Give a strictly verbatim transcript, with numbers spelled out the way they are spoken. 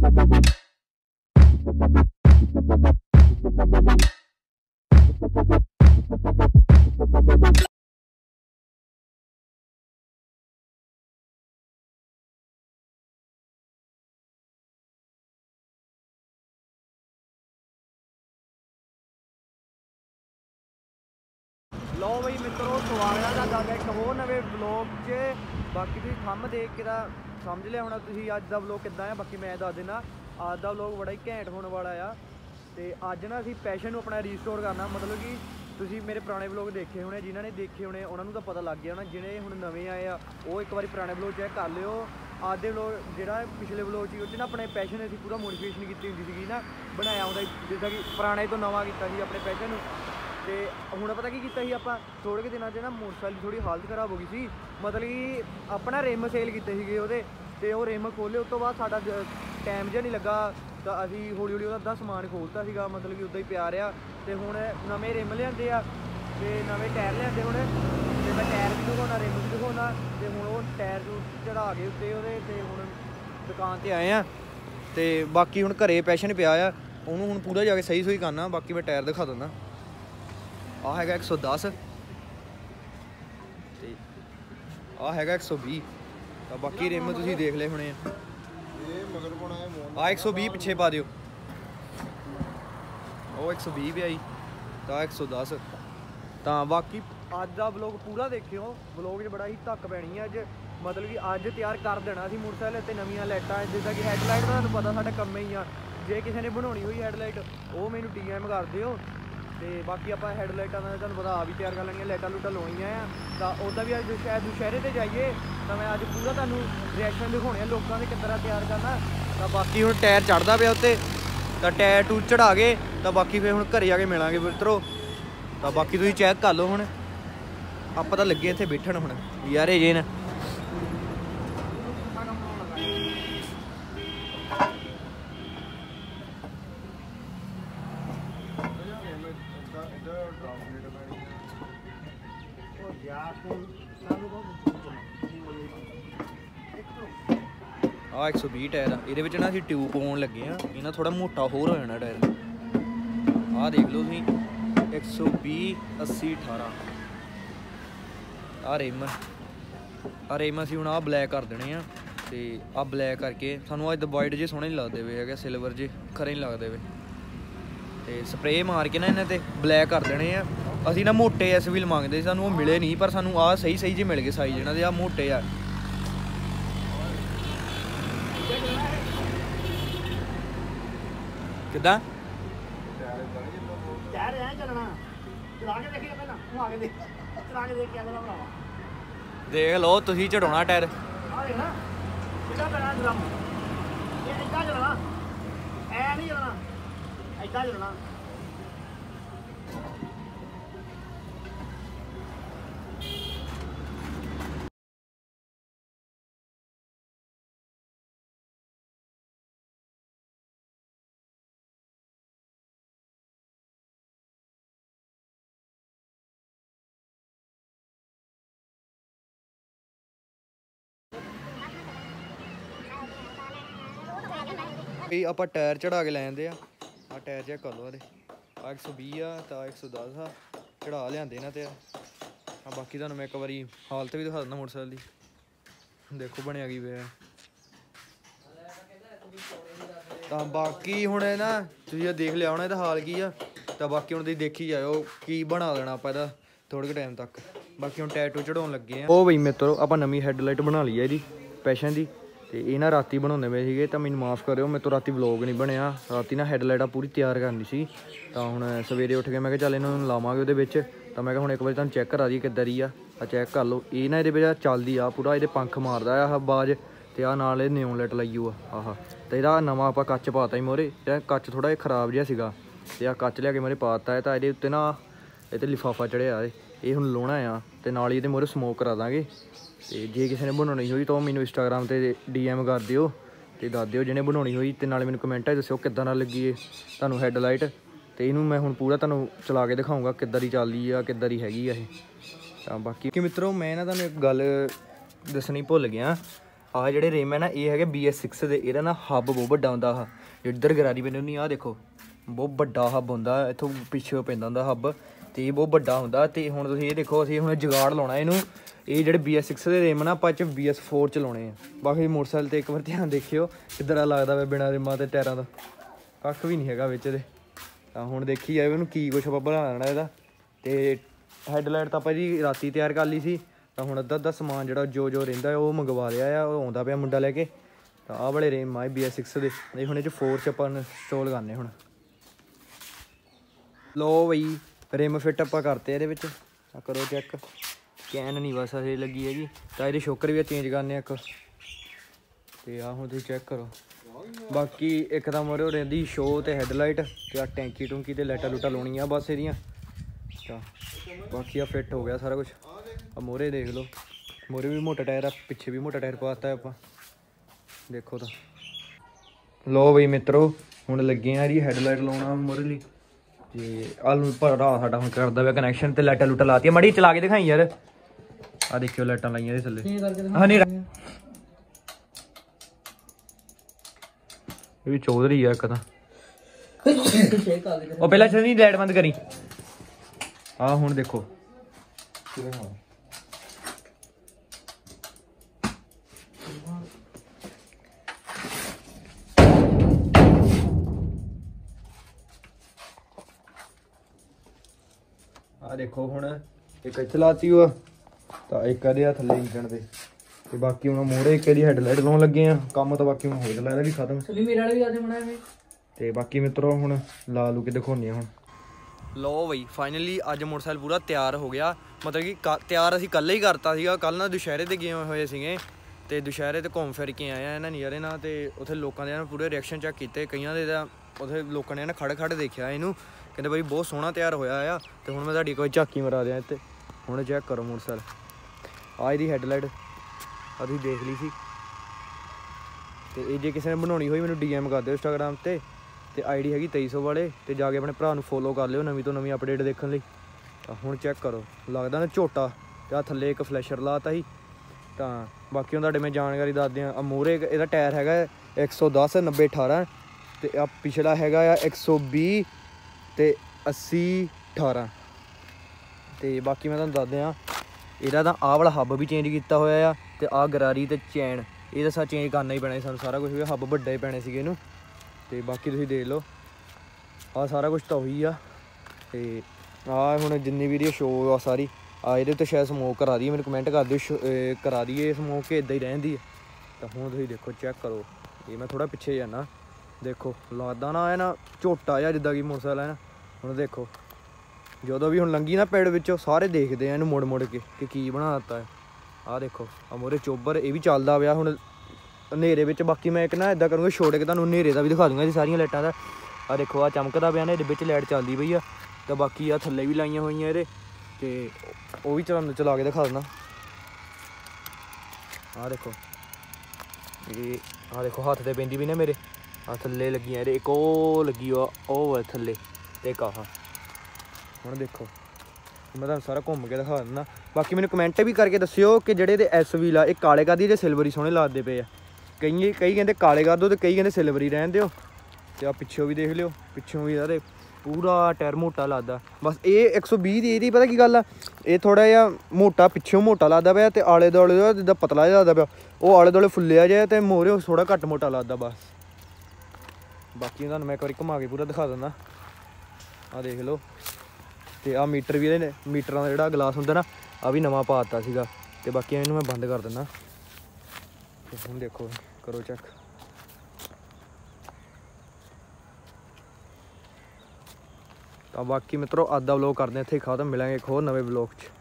लो बई मित्रों, स्वागत है तुहाडा एक होर नवे व्लॉग च। बाकी तुसीं थंब देख के तां समझ लिया होना तुसीं अज दा व्लॉग किद्दां है। बाकी मैं दस देना अज दा व्लॉग बड़ा ही घैंट होने वाला आ। ते अज ना असीं पैशन नूं अपना रीस्टोर करना, मतलब कि तुसीं मेरे पुराने व्लॉग देखे होने, जिन्हां ने देखे होने उन्हां नूं तां पता लग गया होना, जिहड़े हुण नवें आए आ वो एक बारी पुराने व्लॉग चैक कर लिओ। अज दे व्लॉग जिहड़ा पिछले व्लॉग सी उह च ना अपने पैशन असीं पूरा मोटिवेशन कीती हुंदी सीगी ना, बनाया हुंदा जिद्दां कि पुराने तो नवां कीता सी अपने पैशन नूं। तो हुण पता की कीता सी आपां थोड़े के दिनों ना मोटरसाइकिल की थोड़ी हालत खराब हो गई सी, मतलब कि अपना रिम सेल कीते सीगे ओहदे ते ओह रिम खोले। उस तो बाद साडा टाइम जिहा नहीं लगा तो असीं हौली हौली ओहदा अद्धा समान खोलता सीगा, मतलब कि उद्दां ही पिया रहा। ते हुण नवें रिम लिआंदे आ ते नवें टायर लिआंदे हुण, ते मैं टायर भी दिखाउणा रिम भी दिखाउणा। ते हुण ओह टायर चढ़ा के उत्ते ओहदे ते हुण दुकान ते आए आ। ते बाकी हुण घरे पैशन पिया आ, ओहनूं हुण पूरा जाके सही सही करना। बाकी मैं टायर दिखा दिंदा। आ हैगा एक सौ दस ते आ हैगा एक सौ भी। तो बाकी रिम तुसीं देख ले होने आ एक सौ भी पिछे पा दिओ, वो एक सौ भी भी आई तो आ एक सौ दस। तो बाकी अज का व्लॉग पूरा देखियो, व्लॉग च बड़ा ही धक्क पैनी है अज, मतलब कि अज तैयार कर देना सी मोटरसाइकिल ते नवीं लाइटां, जिद्दां कि हैडलाइट का तुहानूं पता साडा कम्म ही आ। जे किसी ने बनाउणी होई हैडलाइट वो मैनूं डी एम कर दिओ। तो बाकी आप हैडलाइटा का तुहानूं पता आ भी तैयार कर लैनियां, लाइटां लूटां लाउणियां आ। तो उहदा भी अज शायद दुशहरे ते जाइए तो मैं अज पूरा तुहानूं रिएक्शन दिखाने लोगों के किद्दां तैयार करना। तो बाकी हुण टायर चढ़दा पिया उत्ते, तो टायर टूर चढ़ा के तो बाकी फिर हुण घरे जाके मिलांगे मित्रों। तो बाकी तुसीं चैक कर लो, हुण आपां तां लगे इत्थे बैठण हुण यारे जे न। आ एक सौ भी टायर आ, ये ना असीं ट्यूब पाउण लगे हाँ, ये ना थोड़ा मोटा होर हो जाना टायर। आ देख लो तुसीं एक सौ भी अस्सी अठारह आ रिम आ रिम असीं हुण आ ब्लैक कर देने आ। ते आ ब्लैक करके सानूं अज वाइट जे सोहणे नहीं लगदे वे, सिल्वर जे खरे नहीं लगदे वे। ते स्प्रे मार के ना इन्हां ते ब्लैक कर देने आ। असीं ना मोटे एस व्हील मंगदे सानूं, वो मिले नहीं, पर सानूं आ सही सही जे मिल गए साइज इन्हां दे, आ मोटे आ। किद्दां देख लो तुसीं चढ़ाउणा टायर। आप टायर चढ़ा के लैंदे आ, आ टायर चेक कर लो आ एक सौ भी आ तो एक सौ दस आ, चढ़ा लिया ना। तो बाकी तुहानूं मैं एक बारी हालत भी दिखा दिंदा मोटरसाइकिल की, देखो बनया की पे। तो बाकी हुण ना तुसीं देख लिया होना इहदा हाल की आ। तो बाकी हुण तुसीं देखी जाओ की बना देना आपां इहदा थोड़े टाइम तक। बाकी हुण टायर टूर चढ़ाउण लगे आ। ओ बई मित्रों आपां नवीं हैडलाइट बना ली है इहदी पैशन दी। तो ये ना राती बनाने पे थे, तो मैनूं माफ़ करो मेरे तो राती व्लॉग नहीं बनया। राती ना हैडलाइटां पूरी तैयार करनी सी, तो हुण सवेरे उठ के मैं कहा चल इन्हूं लावांगे उहदे विच। तो मैं हुण एक बार तुहानूं चैक करा दी किद्दां दी आ, चैक कर लो। ये ना इहदे विच चलदी आ पूरा, इहदे पंख मारदा आ आवाज़। तो आ नाल इह न्यून लाइट लाई आ आह। तो इहदा नवां आपां कच पाता ही मोहरे, कच थोड़ा जिहा खराब जिहा सीगा, ते आ कच लिया के मोहरे पाता है। तो इहदे उत्ते ना इहते लिफाफा चढ़िया, ये हुण लाउणा आ, ते नाल ही इहदे मोहरे समोक करा दांगे। तो जे किसी ने बनानी होई तो मैनूं इंस्टाग्राम पर डी एम कर दिओ ते दस दिओ जिन्हें बनानी होई। तो नाले मैनूं कमेंटा च दस्सिओ किद्दां दा लगी है तुहानूं हैडलाइट। तो इनू मैं हुण पूरा तुहानूं चला के दिखाऊँगा किद्दां दी चलदी आ, किद्दां दी हैगी आ। तो बाकी कि मित्रों मैं ना तुहानूं एक गल दस्सणी भुल गया ਆਹ ਜਿਹੜੇ ਰਿਮ ਹੈ ਨਾ ਇਹ ਹੈਗੇ ਬੀ ਐਸ ਸਿਕਸ ਦੇ। ਇਹਦਾ ਨਾ ਹੱਬ ਬਹੁਤ ਵੱਡਾ ਹੁੰਦਾ ਆ, ਇੱਧਰ ਗਰਾਰੀ ਪੈਂਦੀ ਹੁੰਦੀ। ਆਹ ਦੇਖੋ ਬਹੁਤ ਵੱਡਾ ਹੱਬ ਹੁੰਦਾ, ਇੱਥੋਂ ਪਿੱਛੇ ਪੈਂਦਾ ਹੁੰਦਾ ਹੱਬ, ਅਤੇ ਇਹ ਬਹੁਤ ਵੱਡਾ ਹੁੰਦਾ। ਅਤੇ ਹੁਣ ਤੁਸੀਂ ਇਹ ਦੇਖੋ ਅਸੀਂ ਹੁਣ ਜੁਗਾੜ ਲਾਉਣਾ ਇਹਨੂੰ। ਇਹ ਜਿਹੜੇ ਬੀ ਐਸ ਸਿਕਸ ਦੇ ਰਿਮ ਨਾ ਆਪਾਂ ਚ ਬੀ ਐਸ ਫੋਰ ਚ ਲਾਉਣੇ ਆ। ਬਾਕੀ ਮੋਟਰਸਾਈਕਲ 'ਤੇ ਇੱਕ ਵਾਰ ਧਿਆਨ ਦੇਖਿਓ ਕਿੱਦਾਂ ਲੱਗਦਾ ਵਾ ਬਿਨਾਂ ਰਿਮਾਂ ਅਤੇ ਟਾਇਰਾਂ ਦਾ, ਕੱਖ ਵੀ ਨਹੀਂ ਹੈਗਾ ਵਿੱਚ ਇਹਦੇ। ਤਾਂ ਹੁਣ ਦੇਖੀ ਜਾਵੇ ਇਹਨੂੰ ਕੀ ਕੁਛ ਆਪਾਂ ਬਣਾ ਲੈਣਾ ਇਹਦਾ। ਅਤੇ ਹੈਡਲਾਈਟ ਤਾਂ ਆਪਾਂ ਜੀ ਰਾਤੀ ਤਿਆਰ ਕਰ ਲਈ ਸੀ। ਤਾਂ ਹੁਣ ਅੱਧਾ ਅੱਧਾ ਸਮਾਨ ਜਿਹੜਾ ਜੋ ਜੋ ਰਹਿੰਦਾ ਉਹ ਮੰਗਵਾ ਲਿਆ ਆ, ਉਹ ਆਉਂਦਾ ਪਿਆ ਮੁੰਡਾ ਲੈ ਕੇ। ਤਾਂ ਆਹ ਵਾਲੇ ਰਿਮ ਆ ਬੀ ਐਸ ਸਿਕਸ ਦੇ, ਇਹ ਹੁਣ ਇਹ 'ਚ ਫੋਰ 'ਚ ਆਪਾਂ ਇੰਸਟੋਲ ਕਰਨੇ। ਹੁਣ ਲਓ ਬਈ ਰਿਮ ਫਿੱਟ ਆਪਾਂ ਕਰਤੇ ਇਹਦੇ ਵਿੱਚ, ਆ ਕਰੋ ਚੈੱਕ। ਕੈਨ ਨਹੀਂ ਬਸ ਇਹ ਲੱਗੀ ਹੈਗੀ। ਤਾਂ ਇਹਦੇ ਸ਼ੋਕਰ ਵੀ ਚੇਂਜ ਕਰਨੇ ਇੱਕ, ਅਤੇ ਆਹ ਹੁਣ ਤੁਸੀਂ ਚੈੱਕ ਕਰੋ। ਬਾਕੀ ਇੱਕ ਤਾਂ ਮੋਰੇ ਰਹਿੰਦੀ ਸ਼ੋਅ ਅਤੇ ਹੈਡਲਾਈਟ, ਅਤੇ ਆਹ ਟੈਂਕੀ ਟੂੰਕੀ ਅਤੇ ਲਾਈਟਾਂ ਲੂਟਾਂ ਲਾਉਣੀਆਂ ਬਸ ਇਹਦੀਆਂ। ਤਾਂ ਬਾਕੀ ਆ ਫਿੱਟ ਹੋ ਗਿਆ ਸਾਰਾ ਕੁਛ। ਆ ਮੋਰੇ ਦੇਖ ਲਓ, ਮੋਰੇ ਵੀ ਮੋਟਾ ਟਾਇਰ ਆ, ਪਿੱਛੇ ਵੀ ਮੋਟਾ ਟਾਇਰ ਪਾ ਦਿੱਤਾ ਆਪਾਂ, ਦੇਖੋ। ਤਾਂ ਲਓ ਬਈ ਮਿੱਤਰੋ ਹੁਣ ਲੱਗੇ ਆ ਜੀ ਹੈਡਲਾਈਟ ਲਾਉਣਾ ਮੋਰੇ ਲਈ। ਅਤੇ ਆਲੂ ਭਰਾ ਸਾਡਾ ਹੁਣ ਕਰਦਾ ਪਿਆ ਕਨੈਕਸ਼ਨ, ਅਤੇ ਲਾਈਟਾਂ ਲੂਟਾਂ ਲਾਤੀਆਂ। ਮੜੀ ਚਲਾ ਕੇ ਦਿਖਾਈ ਯਾਰ, ਆਹ ਦੇਖਿਓ ਲਾਈਟਾਂ ਲਾਈਆਂ ਇਹਦੇ ਥੱਲੇ। ਹਾਂ ਨਹੀਂ ਇਹ ਵੀ ਚੌਧਰੀ ਆ ਇੱਕ ਤਾਂ। ਉਹ ਪਹਿਲਾਂ ਛੇ ਲਾਈਟ ਬੰਦ ਕਰੀ। ਆਹ ਹੁਣ ਦੇਖੋ ਆਹ ਦੇਖੋ ਹੁਣ ਇੱਕ ਇੱਥੇ ਲਾਤੀ ਉਹ, ਤਾਂ ਇੱਕ ਇਹਦੇ ਆ ਥੱਲੇ ਇੰਜਣ ਦੇ, ਤੇ ਬਾਕੀ ਹੁਣ ਮੋੜੇ ਇੱਕ ਇਹਦੀ ਹੈਡਲਾਈਟ ਲਾਉਣ ਲੱਗੇ ਆ। ਕੰਮ ਤਾਂ ਬਾਕੀ ਹੁਣ ਹੋ ਜਾਂਦਾ ਇਹਦਾ ਵੀ ਖਤਮ। ਮੇਰੇ ਵਾਲਾ ਵੀ ਆਦੇ ਹੋਣਾ ਐਵੇਂ। ਤੇ ਬਾਕੀ ਮਿੱਤਰੋ ਹੁਣ ਲਾ ਲੂ ਕੇ ਦਿਖਾਉਂਦੇ ਆ ਹੁਣ। ਲਓ ਬਈ ਫਾਈਨਲੀ ਅੱਜ ਮੋਟਰਸਾਈਕਲ ਪੂਰਾ ਤਿਆਰ ਹੋ ਗਿਆ। ਮਤਲਬ ਕਿ ਕ ਤਿਆਰ ਅਸੀਂ ਕੱਲ੍ਹ ਹੀ ਕਰਤਾ ਸੀਗਾ। ਕੱਲ੍ਹ ਨਾ ਦੁਸ਼ਹਿਰੇ 'ਤੇ ਗਏ ਹੋਏ ਸੀਗੇ, ਅਤੇ ਦੁਸ਼ਹਿਰੇ 'ਤੇ ਘੁੰਮ ਫਿਰ ਕੇ ਆਏ ਆ ਇਹਨਾਂ ਨਜ਼ਾਰੇ ਨਾਲ। ਅਤੇ ਉੱਥੇ ਲੋਕਾਂ ਦੇ ਪੂਰੇ ਰਿਐਕਸ਼ਨ ਚੈੱਕ ਕੀਤੇ, ਕਈਆਂ ਦੇ ਤਾਂ ਉੱਥੇ ਲੋਕਾਂ ਨੇ ਨਾ ਖੜ੍ਹ ਖੜ੍ਹ ਦੇਖਿਆ ਇਹਨੂੰ, ਕਹਿੰਦੇ ਬਾਈ ਬਹੁਤ ਸੋਹਣਾ ਤਿਆਰ ਹੋਇਆ ਆ। ਅਤੇ ਹੁਣ ਮੈਂ ਤੁਹਾਡੀ ਕੋਈ ਝਾਕੀ ਮਰਾ ਦਿਆਂ ਇੱਥੇ। ਹੁਣ ਚੈੱਕ ਕਰੋ ਮੋਟਰਸਾਈਕਲ, ਆਹ ਇਹਦੀ ਹੈਡਲਾਈਟ ਅਸੀਂ ਦੇਖ ਲਈ ਸੀ। ਅਤੇ ਇਹ ਜੇ ਕਿਸੇ ਨੇ ਬਣਾਉਣੀ ਹੋਈ ਮੈਨੂੰ ਡੀ ਐਮ ਕਰ ਦਿਓ ਇੰਸਟਾਗ੍ਰਾਮ 'ਤੇ, ਅਤੇ ਆਈ ਡੀ ਹੈਗੀ ਤੇਈ ਸੌ ਵਾਲੇ, ਅਤੇ ਜਾ ਕੇ ਆਪਣੇ ਭਰਾ ਨੂੰ ਫੋਲੋ ਕਰ ਲਿਓ ਨਵੀਂ ਤੋਂ ਨਵੀਂ ਅਪਡੇਟ ਦੇਖਣ ਲਈ। ਤਾਂ ਹੁਣ ਚੈੱਕ ਕਰੋ, ਲੱਗਦਾ ਨਾ ਝੋਟਾ, ਅਤੇ ਆਹ ਥੱਲੇ ਇੱਕ ਫਲੈਸ਼ਰ ਲਾਤਾ ਸੀ। ਤਾਂ ਬਾਕੀ ਹੁਣ ਤੁਹਾਡੇ ਮੈਂ ਜਾਣਕਾਰੀ ਦੱਸ ਦਿਆਂ। ਆ ਮੂਹਰੇ ਇਹਦਾ ਟਾਇਰ ਹੈਗਾ ਇੱਕ ਸੌ ਦਸ ਨੱਬੇ ਅਠਾਰਾਂ, ਅਤੇ ਆ ਪਿਛਲਾ ਹੈਗਾ ਆ ਇੱਕ ਸੌ ਵੀਹ ਅਤੇ ਅੱਸੀ ਅਠਾਰਾਂ। ਅਤੇ ਬਾਕੀ ਮੈਂ ਤੁਹਾਨੂੰ ਦੱਸ ਦਿਆਂ ਇਹਦਾ ਤਾਂ ਆਹ ਵਾਲਾ ਹੱਬ ਵੀ ਚੇਂਜ ਕੀਤਾ ਹੋਇਆ ਆ, ਅਤੇ ਆਹ ਗਰਾਰੀ ਅਤੇ ਚੈਨ ਇਹ ਤਾਂ ਸਾ ਚੇਂਜ ਕਰਨਾ ਹੀ ਪੈਣਾ ਸੀ ਸਾਨੂੰ ਸਾਰਾ ਕੁਛ, ਵੀ ਹੱਬ ਵੱਡੇ ਹੀ ਪੈਣੇ ਸੀਗੇ ਇਹਨੂੰ। ਅਤੇ ਬਾਕੀ ਤੁਸੀਂ ਦੇਖ ਲਓ ਆਹ ਸਾਰਾ ਕੁਛ ਤਾਂ ਉਹੀ ਆ। ਅਤੇ ਆਹ ਹੁਣ ਜਿੰਨੀ ਵੀ ਇਹਦੀ ਸ਼ੋਅ ਆ ਸਾਰੀ, ਆ ਇਹਦੇ ਉੱਤੇ ਸ਼ਾਇਦ ਸਮੋਕ ਕਰਾ ਦਈਏ, ਮੈਨੂੰ ਕਮੈਂਟ ਕਰ ਦਿਓ ਸ਼ ਕਰਾ ਦਈਏ ਸਮੋਕ ਕਿ ਇੱਦਾਂ ਹੀ ਰਹਿੰਦੀ ਹੈ। ਤਾਂ ਹੁਣ ਤੁਸੀਂ ਦੇਖੋ ਚੈੱਕ ਕਰੋ, ਇਹ ਮੈਂ ਥੋੜ੍ਹਾ ਪਿੱਛੇ ਜਾਂਦਾ, ਦੇਖੋ ਲੱਗਦਾ ਨਾ ਇਹ ਨਾ ਝੋਟਾ ਜਿਹਾ ਜਿੱਦਾਂ ਕਿ ਮੋਟਰਸਾਈਕਲ ਹੈ ਨਾ। ਹੁਣ ਦੇਖੋ ਜਦੋਂ ਵੀ ਹੁਣ ਲੰਘੀ ਨਾ ਪਿੰਡ ਵਿੱਚੋਂ ਸਾਰੇ ਦੇਖਦੇ ਆ ਇਹਨੂੰ ਮੁੜ ਮੁੜ ਕੇ ਕਿ ਕੀ ਬਣਾ ਦਿੱਤਾ ਹੈ। ਆਹ ਦੇਖੋ ਆ ਮੋਰੇ ਚੋਬਰ ਇਹ ਵੀ ਚੱਲਦਾ ਪਿਆ ਹੁਣ ਹਨੇਰੇ ਵਿੱਚ। ਬਾਕੀ ਮੈਂ ਇੱਕ ਨਾ ਇੱਦਾਂ ਕਰੂੰਗਾ ਛੋੜ ਕੇ ਤੁਹਾਨੂੰ ਹਨੇਰੇ ਦਾ ਵੀ ਦਿਖਾ ਦੂੰਗਾ ਜੀ ਸਾਰੀਆਂ ਲਾਈਟਾਂ ਦਾ। ਆਹ ਦੇਖੋ ਆਹ ਚਮਕਦਾ ਪਿਆ ਨਾ, ਇਹਦੇ ਵਿੱਚ ਲਾਈਟ ਚੱਲਦੀ ਪਈ ਆ। ਤਾਂ ਬਾਕੀ ਆਹ ਥੱਲੇ ਵੀ ਲਾਈਆਂ ਹੋਈਆਂ ਇਹਦੇ, ਅਤੇ ਉਹ ਵੀ ਤੁਹਾਨੂੰ ਚਲਾ ਕੇ ਦਿਖਾ ਦਿੰਦਾ। ਆਹ ਦੇਖੋ ਇਹ ਆਹ ਦੇਖੋ ਹੱਥ 'ਤੇ ਪੈਂਦੀ ਵੀ ਨਾ ਮੇਰੇ, ਆਹ ਥੱਲੇ ਲੱਗੀਆਂ ਇਹਦੇ, ਇੱਕ ਉਹ ਲੱਗੀ ਆ ਉਹ ਥੱਲੇ, ਅਤੇ ਇੱਕ ਆਹ। ਹੁਣ ਦੇਖੋ ਮੈਂ ਤੁਹਾਨੂੰ ਸਾਰਾ ਘੁੰਮ ਕੇ ਦਿਖਾ ਦਿੰਦਾ। ਬਾਕੀ ਮੈਨੂੰ ਕਮੈਂਟ ਵੀ ਕਰਕੇ ਦੱਸਿਓ ਕਿ ਜਿਹੜੇ ਇਹਦੇ ਐਸ ਵੀਲ ਆ ਇਹ ਕਾਲੇ ਕਰ ਦੀ, ਜੇ ਸਿਲਵਰੀ ਸੋਹਣੇ ਲੱਗਦੇ ਪਏ ਆ। ਕਈ ਕਈ ਕਹਿੰਦੇ ਕਾਲੇ ਕਰ ਦਿਓ, ਅਤੇ ਕਈ ਕਹਿੰਦੇ ਸਿਲਵਰੀ ਰਹਿਣ ਦਿਓ। ਅਤੇ ਆਹ ਪਿੱਛੋਂ ਵੀ ਦੇਖ ਲਿਓ, ਪਿੱਛੋਂ ਵੀ ਯਾਰ ਪੂਰਾ ਟਾਇਰ ਮੋਟਾ ਲੱਗਦਾ। ਬਸ ਇਹ ਇੱਕ ਸੌ ਵੀਹ ਦੀ ਇਹਦੀ ਪਤਾ ਕੀ ਗੱਲ ਆ, ਇਹ ਥੋੜ੍ਹਾ ਜਿਹਾ ਮੋਟਾ ਪਿੱਛੋਂ ਮੋਟਾ ਲੱਗਦਾ ਪਿਆ, ਅਤੇ ਆਲੇ ਦੁਆਲੇ ਦਾ ਜਿੱਦਾਂ ਪਤਲਾ ਜਿਹਾ ਲੱਗਦਾ ਪਿਆ, ਉਹ ਆਲੇ ਦੁਆਲੇ ਫੁੱਲਿਆ ਜਿਹਾ, ਅਤੇ ਮੋਹਰੇ ਥੋੜ੍ਹਾ ਘੱਟ ਮੋਟਾ ਲੱਗਦਾ ਬਸ। ਬਾਕੀ ਤੁਹਾਨੂੰ ਮੈਂ ਇੱਕ ਵਾਰੀ ਘੁਮਾ ਕੇ ਪੂਰਾ ਦਿਖਾ ਦਿੰਦਾ। ਆਹ ਦੇਖ ਲਓ, ਅਤੇ ਆਹ ਮੀਟਰ ਵੀ ਇਹਦੇ ਮੀਟਰਾਂ ਦਾ ਜਿਹੜਾ ਗਲਾਸ ਹੁੰਦਾ ਨਾ ਆਹ ਵੀ ਨਵਾਂ ਪਾ ਦਿੱਤਾ ਸੀਗਾ। ਅਤੇ ਬਾਕੀ ਇਹਨੂੰ ਮੈਂ ਬੰਦ ਕਰ ਦਿੰਦਾ। ਅਤੇ ਹੁਣ ਦੇਖੋ ਕਰੋ ਚੈੱਕ। ਤਾਂ ਬਾਕੀ ਮਿੱਤਰੋ ਅੱਜ ਦਾ ਵਲੋਗ ਕਰਦੇ ਇੱਥੇ ਖਤਮ, ਮਿਲਾਂਗੇ ਇੱਕ ਹੋਰ ਨਵੇਂ ਵਲੋਗ 'ਚ।